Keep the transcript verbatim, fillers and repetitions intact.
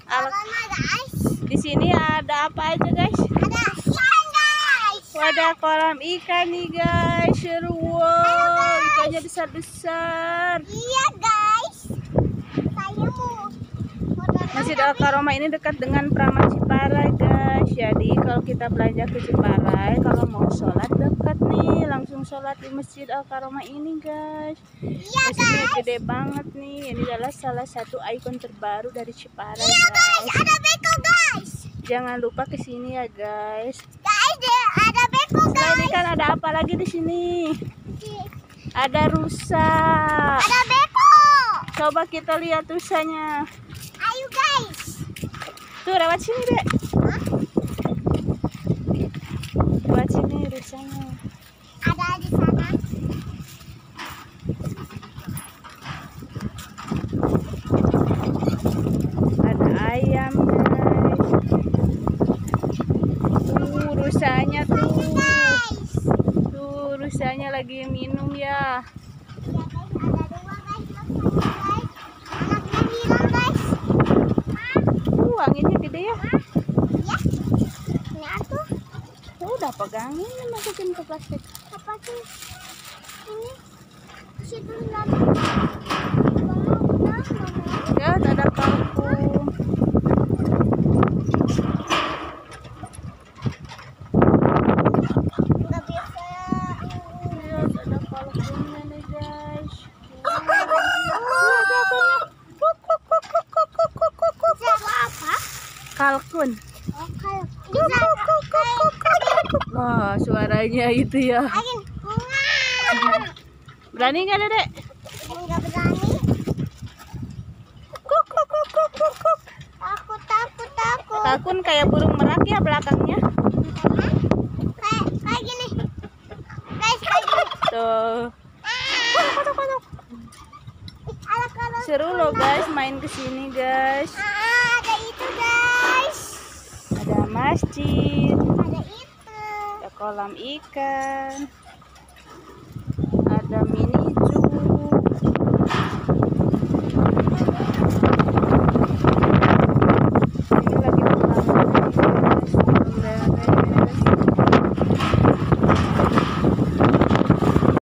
Al Corona guys. di sini ada apa aja guys? Ada ikan guys. Wadah kolam ikan nih guys. Seru, wow, ikannya besar-besar. Iya guys. Saya mau. Masjid Al-Karomah ini dekat dengan Pramat Ciparai guys. Jadi kalau kita belanja ke Ciparai, kalau mau sholat dekat nih, langsung sholat di Masjid Al-Karomah ini guys. Iya Masjidnya guys. gede banget nih. Ini adalah salah satu ikon terbaru dari Ciparai Iya guys. guys. Ada beko guys. Jangan lupa kesini ya guys. Guys deh, ada beko Selain guys. ikan ada apa lagi di sini? Ada rusa. Ada beko. Coba kita lihat rusanya. Ayo guys. Tuh lewat sini dek. Hah? Lewat sini rusanya. Ada di sana. Ada ayam guys. Tuh rusanya tuh. Guys. Tuh rusanya lagi minum ya. Iya guys, ada dua guys. Guys. Anaknya hilang guys. Tuh anginnya gede ya. Ya. Ini tuh. Ya udah pegangin masukin ke plastik. Apa sih? Ini. Situ lagi. Wow, udah, Mama. Ya ada kalkun. Nggak bisa. Lihat ada kalkunnya nih guys. Siapa apa? Kalkun. Oke. Bisa. Wah suaranya itu ya. Angin. Berani nggak dedek? Enggak berani. Kuk, kuk, kuk, kuk, kuk, kuk. Takut, takut, takut. Kalkun kayak burung merak ya belakangnya. Kayak, kayak gini. Guys, kayak gini. Tuh. Ala kalau Seru loh guys main kesini guys. ah, ada itu guys. Ada masjid, Ada itu. ada kolam ikan, ada minum.